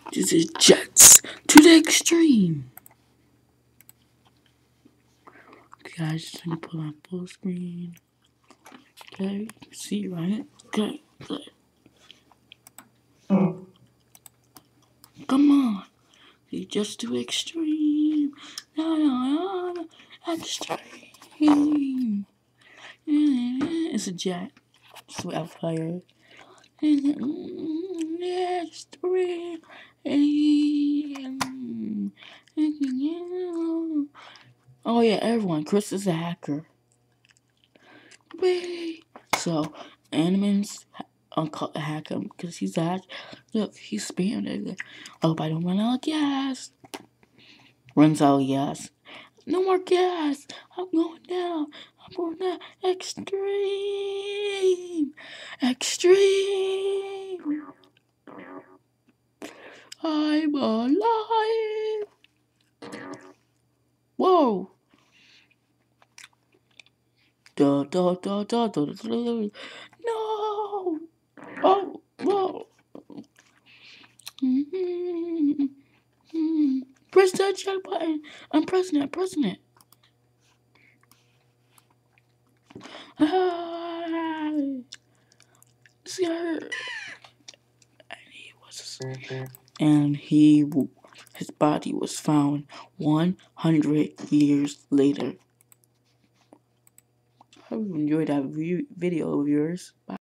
This is Jets to the extreme. Okay, guys, just gonna put on full screen. Okay, you can see, right? Okay, good. Come on. You just too extreme. No, no, no, extreme. It's a jet. It's wildfire. Extreme. Oh yeah, everyone. Chris is a hacker. Wait. So, Animan's hack him because he's a hack. Look, he's spamming it. I hope I don't run out of gas. Runs out of gas. No more gas. I'm going down. I'm going down. Extreme. Extreme. I'm alive. Whoa. Da, da, da, da, da, da, da. No. Oh, whoa. Press that check button. I'm pressing it. I'm pressing it. Ah, sir. And his body was found 100 years later. I hope you enjoyed that video of yours. Bye.